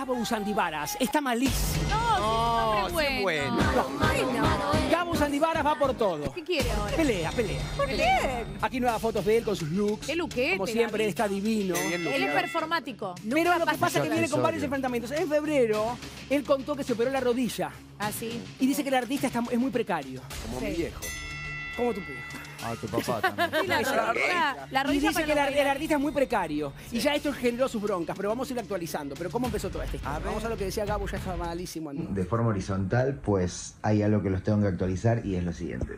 Gabo Sandivaras está malísimo. No, sí es bueno. Gabo Sandivaras va por todo. ¿Qué quiere ahora? Pelea. ¿Por qué? Aquí nuevas fotos de él con sus looks. ¿Qué luquete, Como siempre, Gaby? está divino. Qué bien Él es luqueado. performático. Pero lo que pasa es que viene con varios Accesorio. enfrentamientos. En febrero, él contó que se operó la rodilla. Ah, sí. Y dice que el artista es muy precario. Como Sí. mi viejo. Como tu viejo. Ah, tu papá también. Sí, la Y rodilla dice para que los el artista es muy precario. Y ya esto generó sus broncas, pero vamos a ir actualizando. Pero ¿cómo empezó toda esta historia? ver. Vamos a lo que decía Gabo, ya estaba malísimo. De forma horizontal, pues hay algo que los tengo que actualizar y es lo siguiente.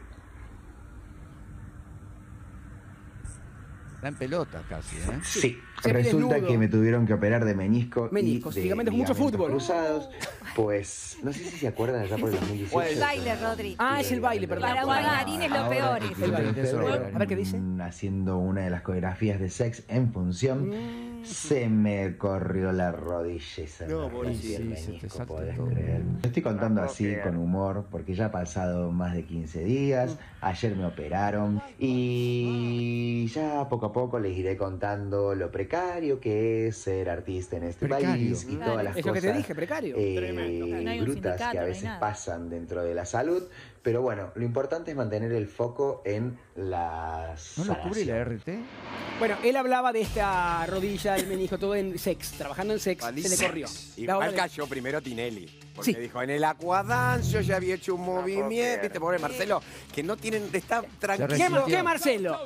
Está en pelota casi, ¿eh? Sí, Se ve resulta desnudo. que me tuvieron que operar de menisco Meniscos, y de ligamentos, mucho fútbol. cruzados. Pues, no sé si se acuerdan allá por el 2018. El baile, Rodri. Ah, es el baile, perdón. Para bailarín es lo Ahora, peor. el eso. 15 de baile. febrero, A ver qué dice. Haciendo una de las coreografías de Sex en función, se me corrió la rodilla y se No, me rompió el sí, se te menisco, salta podés todo. creer. Lo estoy contando así con humor porque ya ha pasado más de 15 días, ayer me operaron y ya poco a poco les iré contando lo precario que es ser artista en este Precario. país y todas las Es lo que cosas te dije, precario. No hay un brutas sindicato, que a no hay veces nada. pasan dentro de la salud, pero bueno, lo importante es mantener el foco en las ¿No lo cubre la RT? Bueno, él hablaba de esta rodilla, el menisco, todo en Sex. Trabajando en Sex, se le corrió. La obra Igual de- cayó primero Tinelli. Porque Sí. dijo, en el Aquadance yo ya había hecho un movimiento. Viste, pobre Marcelo, que no tienen, está tranquilo. resintió. ¿Qué Marcelo?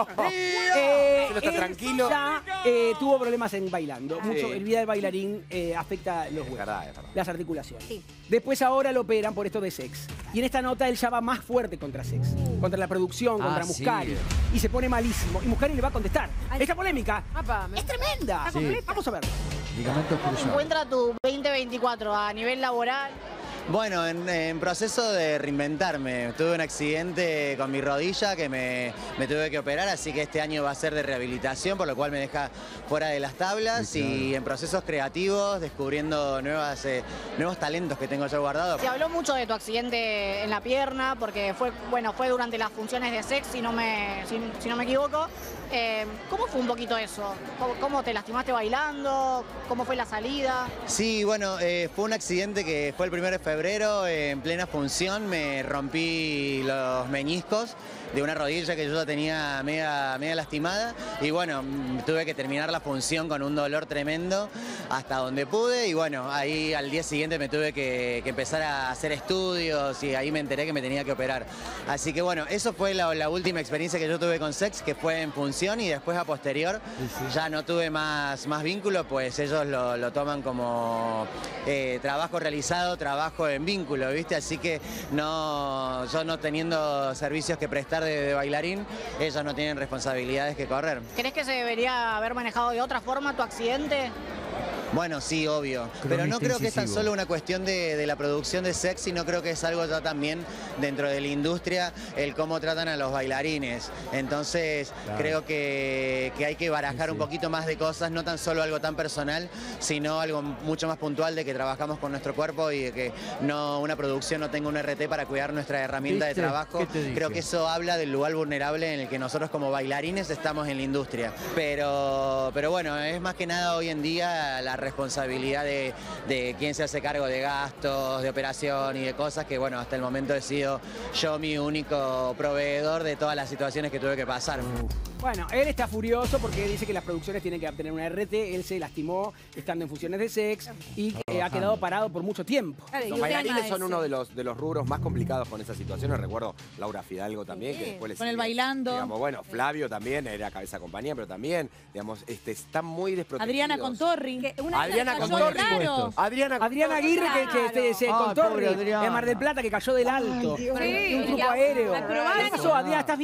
Marcelo está él tranquilo. Ya tuvo problemas en bailando. Mucho, el vida del bailarín afecta los Es huesos, verdad, es verdad. las articulaciones. Sí. Después ahora lo operan por esto de Sex. Y en esta nota él ya va más fuerte contra Sex. Contra la producción, contra sí. Muscari. Y se pone malísimo. Y Muscari le va a contestar. Ay. Esta polémica Apa, es tremenda. Sí. Vamos a ver. Ligamentos ¿Cómo se cruzados. encuentra tu 2024 a nivel laboral? Bueno, en proceso de reinventarme. Tuve un accidente con mi rodilla que me tuve que operar, así que este año va a ser de rehabilitación, por lo cual me deja fuera de las tablas Sí, claro. y en procesos creativos, descubriendo nuevos talentos que tengo yo guardados. Se habló mucho de tu accidente en la pierna, porque fue durante las funciones de Sex, si no me equivoco. ¿Cómo fue un poquito eso? ¿Cómo te lastimaste bailando? ¿Cómo fue la salida? Sí, bueno, fue un accidente que fue el 1 de febrero, en plena función, me rompí los meniscos de una rodilla que yo ya tenía media lastimada y bueno, tuve que terminar la función con un dolor tremendo hasta donde pude y bueno, ahí al día siguiente me tuve que empezar a hacer estudios y ahí me enteré que me tenía que operar. Así que bueno, eso fue la última experiencia que yo tuve con Sex, que fue en función y después a posterior ya no tuve más vínculo, pues ellos lo toman como trabajo realizado, trabajo en vínculo, ¿viste? Así que yo no teniendo servicios que prestar de bailarín, ellos no tienen responsabilidades que correr. ¿Crees que se debería haber manejado de otra forma tu accidente? Bueno, sí, obvio. Pero no creo que es tan solo una cuestión de la producción de Sex, sino creo que es algo ya también dentro de la industria, el cómo tratan a los bailarines. Entonces, Claro. creo que hay que barajar un poquito más de cosas, no tan solo algo tan personal, sino algo mucho más puntual de que trabajamos con nuestro cuerpo y de que una producción no tenga un RT para cuidar nuestra herramienta de ¿Viste? trabajo. ¿Qué te dije? Creo que eso habla del lugar vulnerable en el que nosotros como bailarines estamos en la industria. Pero bueno, es más que nada hoy en día la responsabilidad de quién se hace cargo de gastos, de operación y de cosas que, bueno, hasta el momento he sido yo mi único proveedor de todas las situaciones que tuve que pasar. Bueno, él está furioso porque dice que las producciones tienen que obtener una RT. Él se lastimó estando en funciones de Sex y ha quedado parado por mucho tiempo. Claro, y Los un bailarines tema son ese. uno de los rubros más complicados con esas situaciones. Recuerdo Laura Fidalgo también, que después le con el sigue. bailando. Digamos, bueno, Flavio también era cabeza de compañía, pero también, digamos, están muy desprotegidos. Adriana Contorri. Adriana Cayó, Contorri. claro. Adriana Aguirre que se Ay, contó pobre Adriana. en Mar del Plata, que cayó del alto. Sí, un grupo y aéreo. acrobático. Eso, Adriana, estás